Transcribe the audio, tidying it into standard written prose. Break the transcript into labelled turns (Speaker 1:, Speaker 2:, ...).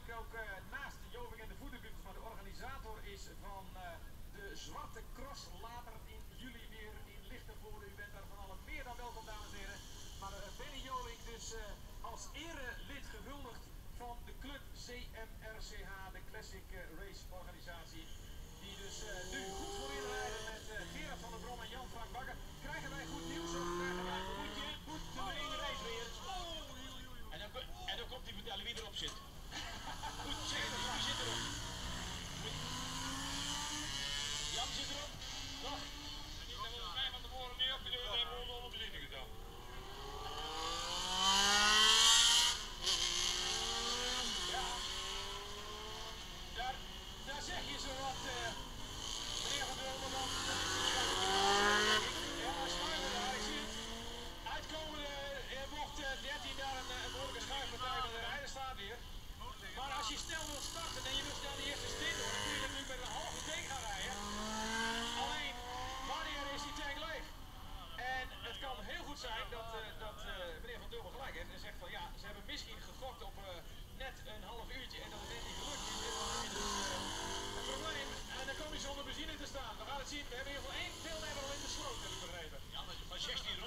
Speaker 1: natuurlijk ook naast Joving en de voederbuurt, maar de organisator is van de Zwarte Cross later in juli weer in Lichtenvoorde. U bent daar van allen meer dan welkom, dames en heren. Maar Benny Joving dus als erelid gehuldigd van de club CMRCH, de Classic Race organisatie. Die dus nu goed voorin rijden met Gerard van der Brom en Jan-Frank Bakker. Krijgen wij goed nieuws of krijgen wij een goedje? Moeten we in de race weer?
Speaker 2: En dan komt hij vertellen wie erop zit. Goed, zeg het, wie zit erop? Jan zit erop? Nog? Die hebben we 5 van tevoren mee opgeduld en hebben we ons onder bezinnen gedaan.
Speaker 1: Ja, daar zeg je zo wat, meneer Van der Onderuit. Dat is een schouder. Ja, hij schuiven daar, ik zie het. Uitkomende bocht 13 daar een behoorlijke schuifpartij van de rijder staat hier. Maar als je snel wilt starten en je wilt snel die eerste stint doen, dan kun je natuurlijk met een halve tank gaan rijden. Alleen, wanneer is die tank leeg? En het kan heel goed zijn dat meneer Van Dulmen gelijk heeft en zegt van ja, ze hebben misschien gegokt op net een half uurtje en dat het net niet gelukt is. Dit was dus een probleem en dan kom je zonder benzine te staan. We gaan het zien, we hebben in ieder geval 1 deelnemer al in de sloot, heb ik begrepen.
Speaker 2: Ja, maar 16